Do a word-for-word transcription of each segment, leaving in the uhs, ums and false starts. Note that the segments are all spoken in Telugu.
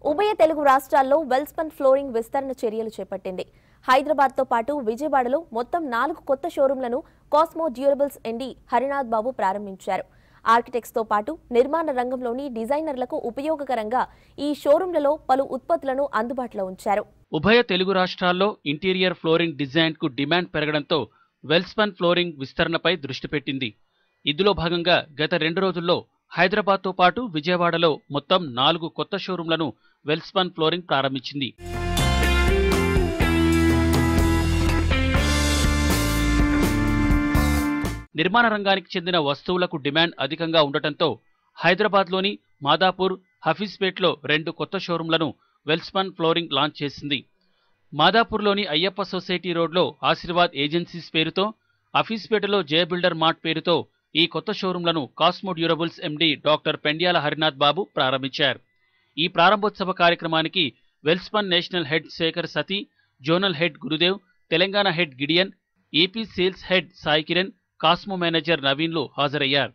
ఉభయ తెలుగు రాష్ట్రాల్లో వెల్స్పన్ ఫ్లోరింగ్ విస్తరణ చర్యలు చేపట్టింది. హైదరాబాద్ తో పాటు విజయవాడలో మొత్తం నాలుగు కొత్త షోరూంలను Cosmo durables MD Harinath Babu ప్రారంభించారు. ఆర్కిటెక్ట్స్ తో పాటు నిర్మాణ రంగంలోని డిజైనర్లకు ఉపయోగకరంగా ఈ షోరూంలలో పలు ఉత్పత్తులను అందుబాటులో ఉంచారు. ఉభయ తెలుగు రాష్ట్రాల్లో ఇంటీరియర్ ఫ్లోరింగ్ డిజైన్ కు డిమాండ్ పెరగడంతో వెల్స్పన్ ఫ్లోరింగ్ విస్తరణపై దృష్టి పెట్టింది. ఇందులో భాగంగా గత రెండు రోజుల్లో హైదరాబాద్ తో పాటు విజయవాడలో మొత్తం నాలుగు కొత్త షోరూంలను వెల్స్పన్ ఫ్లోరింగ్ ప్రారంభించింది. నిర్మాణ రంగానికి చెందిన వస్తువులకు డిమాండ్ అధికంగా ఉండటంతో హైదరాబాద్లోని మాదాపూర్, హఫీజ్పేట్లో రెండు కొత్త షోరూంలను వెల్స్పన్ ఫ్లోరింగ్ లాంచ్ చేసింది. మాదాపూర్లోని అయ్యప్ప సొసైటీ రోడ్లో ఆశీర్వాద్ ఏజెన్సీస్ పేరుతో, హఫీజ్పేటలో జయ బిల్డర్ మార్ట్ పేరుతో ఈ కొత్త షోరూంలను Cosmo durables MD doctor Pendyala Harinath Babu ప్రారంభించారు. ఈ ప్రారంభోత్సవ కార్యక్రమానికి Welspun national head Shekhar Sathi, zonal head Gurudev, Telangana head Gideon, AP sales head Sai Kiran, Cosmo manager నవీన్లు హాజరయ్యారు.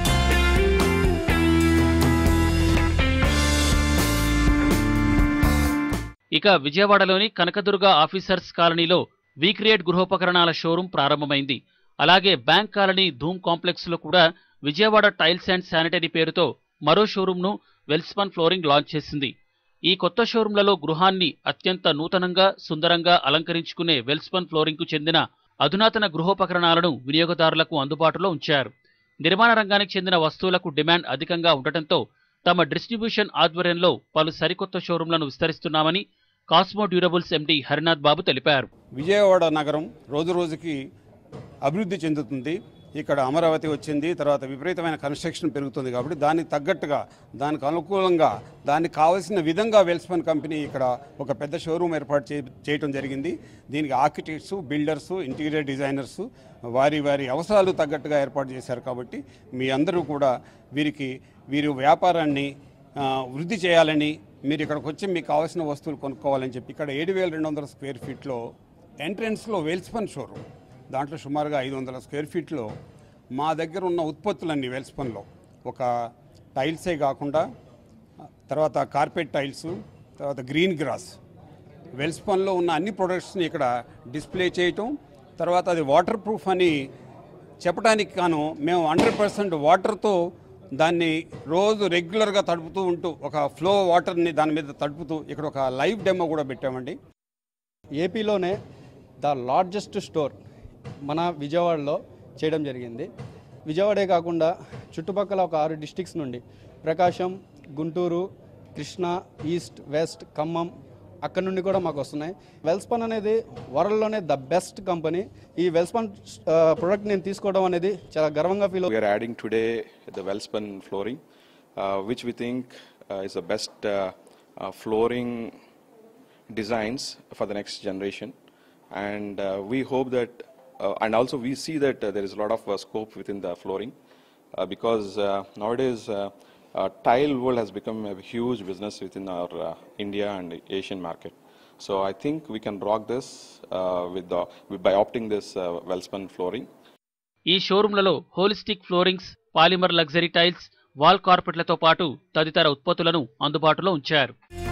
ఇక విజయవాడలోని కనకదుర్గ ఆఫీసర్స్ కాలనీలో వీక్రియేట్ గృహోపకరణాల షోరూం ప్రారంభమైంది. అలాగే బ్యాంక్ కాలనీ ధూమ్ కాంప్లెక్స్ లో కూడా విజయవాడ టైల్స్ అండ్ శానిటరీ పేరుతో మరో షోరూంను వెల్స్పన్ ఫ్లోరింగ్ లాంచ్ చేసింది. ఈ కొత్త షోరూంలలో గృహాన్ని అత్యంత నూతనంగా, సుందరంగా అలంకరించుకునే వెల్స్పన్ ఫ్లోరింగ్ కు చెందిన అధునాతన గృహోపకరణాలను వినియోగదారులకు అందుబాటులో ఉంచారు. నిర్మాణ రంగానికి చెందిన వస్తువులకు డిమాండ్ అధికంగా ఉండటంతో తమ డిస్ట్రిబ్యూషన్ ఆధ్వర్యంలో పలు సరికొత్త షోరూంలను విస్తరిస్తున్నామని Cosmo durables MD Harinath Babu తెలిపారు. విజయవాడ నగరం రోజు రోజుకి అభివృద్ధి చెందుతుంది. ఇక్కడ అమరావతి వచ్చింది, తర్వాత విపరీతమైన కన్స్ట్రక్షన్ పెరుగుతుంది. కాబట్టి దానికి తగ్గట్టుగా, దానికి అనుకూలంగా, దానికి కావాల్సిన విధంగా వెల్స్పన్ కంపెనీ ఇక్కడ ఒక పెద్ద షోరూమ్ ఏర్పాటు చేయడం జరిగింది. దీనికి ఆర్కిటెక్ట్స్, బిల్డర్స్, ఇంటీరియర్ డిజైనర్స్ వారి వారి అవసరాలు తగ్గట్టుగా ఏర్పాటు చేశారు. కాబట్టి మీ అందరూ కూడా వీరికి వీరి వ్యాపారాన్ని వృద్ధి చేయాలని, మీరు ఇక్కడికి వచ్చి మీకు కావాల్సిన వస్తువులు కొనుక్కోవాలని చెప్పి ఇక్కడ ఏడు వేల రెండు వందల స్క్వేర్ ఫీట్లో ఎంట్రన్స్లో వెల్స్పన్ షోరూమ్, దాంట్లో సుమారుగా ఐదు వందల స్క్వేర్ ఫీట్లో మా దగ్గర ఉన్న ఉత్పత్తులన్నీ వెల్స్పన్లో ఒక టైల్సే కాకుండా తర్వాత కార్పెట్ టైల్స్, తర్వాత గ్రీన్ గ్రాస్, వెల్స్పన్లో ఉన్న అన్ని ప్రొడక్ట్స్ని ఇక్కడ డిస్ప్లే చేయటం, తర్వాత అది వాటర్ ప్రూఫ్ అని చెప్పడానికి కాను మేము హండ్రెడ్ పర్సెంట్ వాటర్తో దాన్ని రోజు రెగ్యులర్గా తడుపుతూ ఉంటూ ఒక ఫ్లో వాటర్ని దాని మీద తడుపుతూ ఇక్కడ ఒక లైవ్ డెమో కూడా పెట్టామండి. ఏపీలోనే ద లార్జెస్ట్ స్టోర్ మన విజయవాడలో చేయడం జరిగింది. విజయవాడే కాకుండా చుట్టుపక్కల ఒక ఆరు డిస్ట్రిక్ట్స్ నుండి ప్రకాశం, గుంటూరు, కృష్ణా, ఈస్ట్, వెస్ట్, ఖమ్మం అక్కడ నుండి కూడా మాకు వస్తున్నాయి. వెల్స్పన్ అనేది వరల్డ్లోనే ద బెస్ట్ కంపెనీ. ఈ వెల్స్పన్ ప్రొడక్ట్ నేను తీసుకోవడం అనేది చాలా గర్వంగా ఫీల్ అవుతుంది. We are adding today the Welspun flooring, uh, which we think uh, is the best uh, uh, flooring designs for the next generation, and uh, we hope that uh, and also we see that uh, there is a lot of uh, scope within the flooring uh, because uh, nowadays uh, uh, tile world has become a huge business within our uh, India and Asian market. So I think we can rock this uh, with the by opting this uh, Welspun flooring. ఈ షోరూంలలో holistic floorings, polymer luxury tiles, wall కార్పెట్లతో పాటు తదితర ఉత్పత్తులను అందుబాటులో ఉంచారు.